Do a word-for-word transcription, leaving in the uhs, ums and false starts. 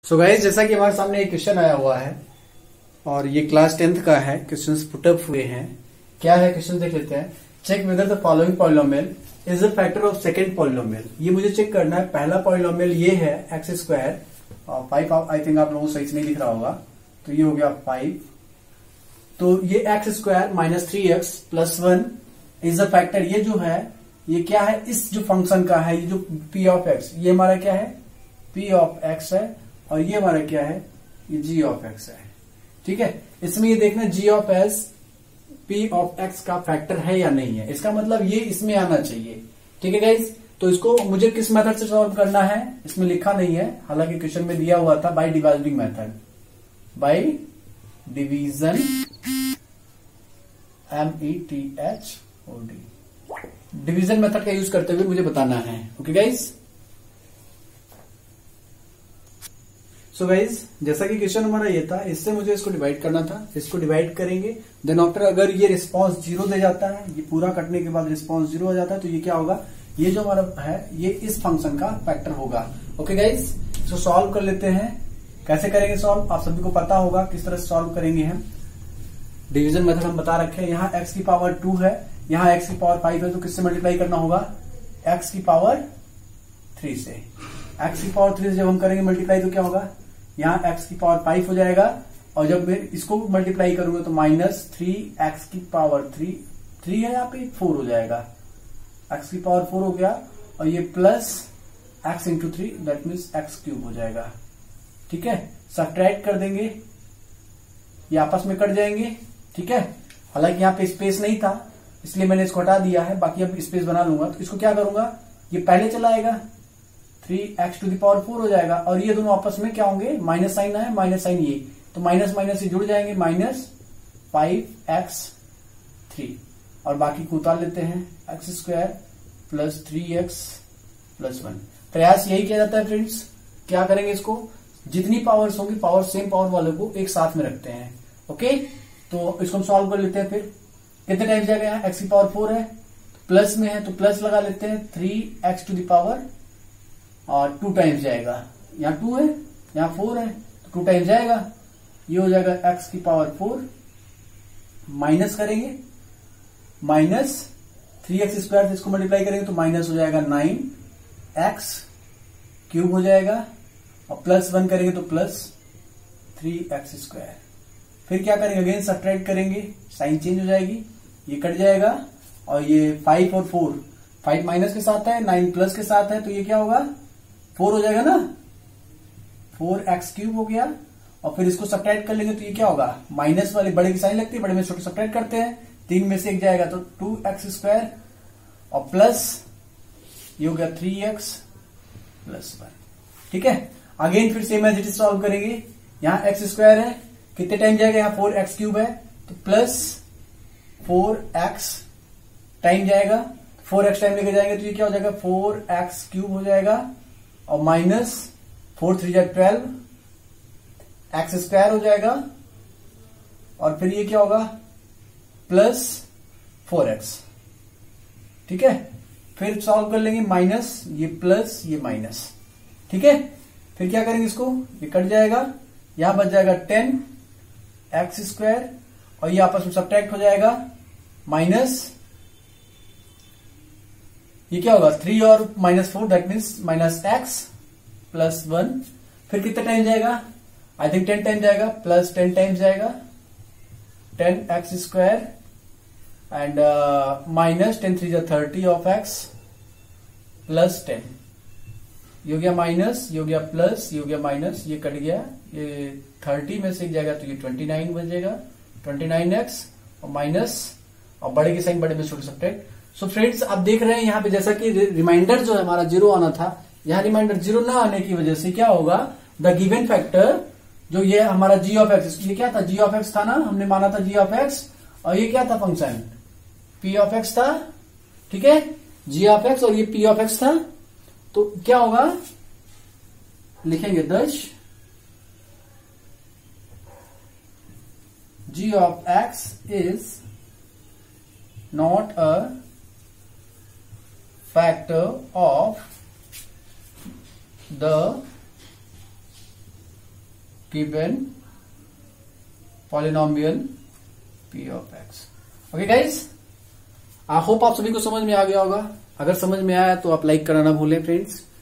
So guys, जैसा कि हमारे सामने एक क्वेश्चन आया हुआ है और ये क्लास टेंथ का है। क्वेश्चंस पुटअप हुए हैं। क्या है क्वेश्चन देख लेते हैं। Check whether the following polynomial is the factor of second polynomial. ये मुझे चेक करना है। पहला पॉलिनोमियल ये है एक्स स्क्वायर और फाइव। आई थिंक आप लोगों को सही से नहीं दिख रहा होगा, तो ये हो गया फाइव। तो ये x square minus three x plus one is the factor. ये जो है ये क्या है, इस जो फंक्शन का है, ये जो पी ऑफ एक्स, ये हमारा क्या है, पी ऑफ एक्स है और ये हमारा क्या है, ये जी ऑफ एक्स है। ठीक है, इसमें ये देखना g of s p of x का फैक्टर है या नहीं है। इसका मतलब ये इसमें आना चाहिए। ठीक है गाइस, तो इसको मुझे किस मेथड से सॉल्व करना है इसमें लिखा नहीं है, हालांकि क्वेश्चन में दिया हुआ था by dividing method, by division, M E T H O D, division method का यूज करते हुए मुझे बताना है। ओके गाइस, सो गाइज जैसा कि क्वेश्चन हमारा ये था, इससे मुझे इसको डिवाइड करना था। इसको डिवाइड करेंगे, देन आफ्टर अगर ये रिस्पांस जीरो दे जाता है, ये पूरा कटने के बाद रिस्पांस जीरो आ जाता है, तो ये क्या होगा, ये जो हमारा है ये इस फंक्शन का फैक्टर होगा। ओके गाइज, इसको सॉल्व कर लेते हैं। कैसे करेंगे सॉल्व, आप सभी को पता होगा किस तरह से सॉल्व करेंगे हम। डिवीजन मेथड हम बता रखे हैं। यहाँ एक्स की पावर टू है, यहाँ एक्स की पावर फाइव है, तो किससे मल्टीप्लाई करना होगा, एक्स की पावर थ्री से। एक्स की पावर थ्री से जब हम करेंगे मल्टीप्लाई तो क्या होगा, यहाँ एक्स की पावर फाइव हो जाएगा और जब मैं इसको मल्टीप्लाई करूंगा तो माइनस थ्री एक्स की पावर थ्री, थ्री है यहाँ पे, फोर हो जाएगा। एक्स की पावर फोर हो गया और ये plus x into three, that means x cube हो जाएगा। ठीक है, सब्ट्रैक्ट कर देंगे, ये आपस में कट जाएंगे। ठीक है, हालांकि यहाँ पे स्पेस नहीं था इसलिए मैंने इसको हटा दिया है, बाकी अब स्पेस बना लूंगा। तो इसको क्या करूंगा, ये पहले चला आएगा, three x to the power four हो जाएगा और ये दोनों आपस में क्या होंगे, माइनस साइन है, माइनस साइन ये, तो माइनस माइनस से जुड़ जाएंगे, माइनस फाइव एक्स थ्री और बाकी को उतार लेते हैं, x square plus three x plus one. प्रयास यही किया जाता है फ्रेंड्स। क्या करेंगे, इसको जितनी पावर्स होंगी पावर सेम पावर वाले को एक साथ में रखते हैं। ओके, तो इसको हम सॉल्व कर लेते हैं। फिर कितने टाइम्स जाएगा, यहाँ एक्स की पावर फोर है, प्लस में है तो प्लस लगा लेते हैं, three x to the power और टू टाइम्स जाएगा, यहाँ टू है यहाँ फोर है तो टू टाइम्स जाएगा, ये हो जाएगा एक्स की पावर फोर, माइनस करेंगे, माइनस थ्री एक्स स्क्वायर से इसको मल्टीप्लाई करेंगे तो माइनस हो जाएगा नाइन एक्स क्यूब हो जाएगा और प्लस वन करेंगे तो प्लस थ्री एक्स स्क्वायर। फिर क्या करेंगे, अगेन सब्ट्रैक्ट करेंगे, साइन चेंज हो जाएगी, ये कट जाएगा और ये फाइव और फोर, फाइव माइनस के साथ है, नाइन प्लस के साथ है, तो ये क्या होगा, फोर हो जाएगा ना, फोर एक्स क्यूब हो गया। और फिर इसको सब्ट्रैक्ट कर लेंगे तो ये क्या होगा, माइनस वाले बड़े की साइन लगती है, बड़े में छोटे सब्ट्रैक्ट करते हैं, तीन में से एक जाएगा तो टू एक्स स्क्वायर और प्लस ये हो गया थ्री एक्स प्लस वन। ठीक है, अगेन फिर same as it is solve करेंगे। यहाँ एक्स स्क्वायर है, कितने टाइम जाएगा, यहाँ फोर एक्स क्यूब है तो प्लस फोर एक्स टाइम जाएगा, फोर एक्स टाइम लेके जाएंगे तो ये क्या हो जाएगा, फोर एक्स क्यूब हो जाएगा और माइनस फोर थ्री जा ट्वेल्व एक्स स्क्वायर हो जाएगा और फिर ये क्या होगा, प्लस फोर एक्स। ठीक है, फिर सॉल्व कर लेंगे, माइनस ये प्लस ये माइनस। ठीक है, फिर क्या करेंगे, इसको ये कट जाएगा, यहां बच जाएगा टेन एक्स स्क्वायर और ये आपस में सब्ट्रैक्ट हो जाएगा, माइनस ये क्या होगा, थ्री और minus four, that means minus x plus one. फिर कितने टाइम जाएगा, आई थिंक टेन टाइम जाएगा, प्लस टेन टाइम्स जाएगा, ten x square and minus ten three जा thirty of x plus ten, ये हो गया माइनस, ये हो गया प्लस, ये हो गया माइनस, ये कट गया, ये थर्टी में से जाएगा तो ये ट्वेंटी नाइन बचेगा, ट्वेंटी नाइन एक्स और माइनस और बड़े की साइन बड़े में छोटे सब्ट्रैक्ट। सो फ्रेंड्स, आप देख रहे हैं यहाँ पे जैसा कि रिमाइंडर जो है हमारा जीरो आना था, यहाँ रिमाइंडर जीरो ना आने की वजह से क्या होगा, द गिवन फैक्टर जो ये हमारा जी ऑफ एक्स, ये क्या था, जी ऑफ एक्स था ना, हमने माना था जी ऑफ एक्स, और ये क्या था फंक्शन, पी ऑफ एक्स था। ठीक है, जी ऑफ एक्स और ये पी ऑफ एक्स था, तो क्या होगा, लिखेंगे दश g of x is not a factor of the given polynomial p of x. Okay guys, I hope आप सभी को समझ में आ गया होगा। अगर समझ में आया तो आप लाइक करना ना भूलें फ्रेंड्स।